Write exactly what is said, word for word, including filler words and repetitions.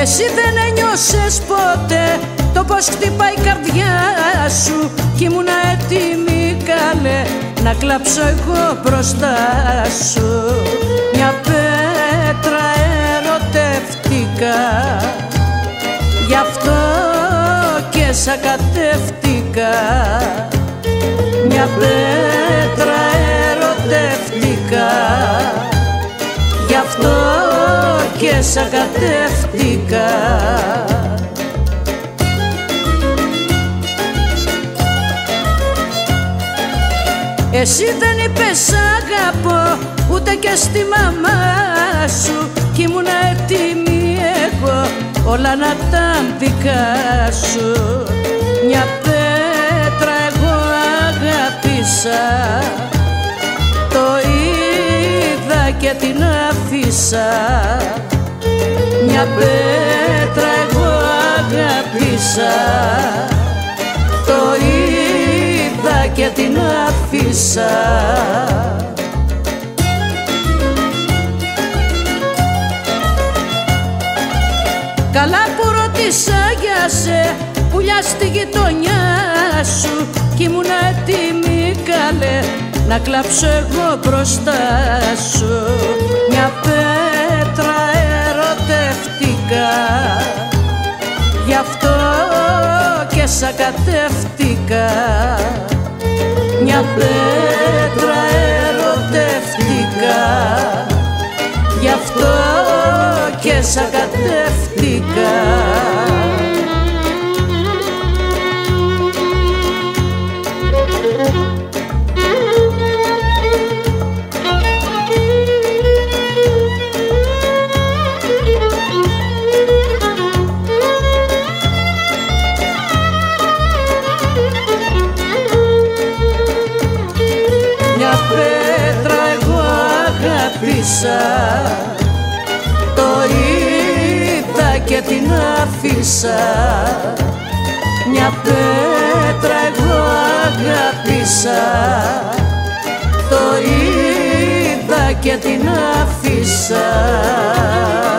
Εσύ δεν ένιωσες ποτέ το πως χτυπάει η καρδιά σου κι ήμουν έτοιμη καλέ να κλάψω εγώ μπροστά σου. Μια πέτρα ερωτεύτηκα, γι' αυτό και σ' ακατεύτηκα. Μια πέτρα ερωτεύτηκα, γι' αυτό και σ' ακατεύτηκα. Εσύ δεν είπες αγαπώ ούτε και στη μαμά σου κι ήμουν έτοιμη εγώ όλα να τα δικά σου. Μια πέτρα εγώ αγάπησα, το είδα και την άφησα. Μια πέτρα εγώ αγάπησα, το είδα και την άφησα. Καλά που ρώτησα για σε πουλιά στη γειτονιά σου κι ήμουν έτοιμη καλέ να κλάψω εγώ μπροστά σου. Μια πέτρα ερωτεύτηκα, γι' αυτό και σ' ακατεύτηκα. Μια πέτρα ερωτεύτηκα, γι' αυτό και σ' ακατεύτηκα. Μια πέτρα εγώ αγάπησα, το είδα και την άφησα. Μια πέτρα εγώ αγάπησα, το είδα και την άφησα.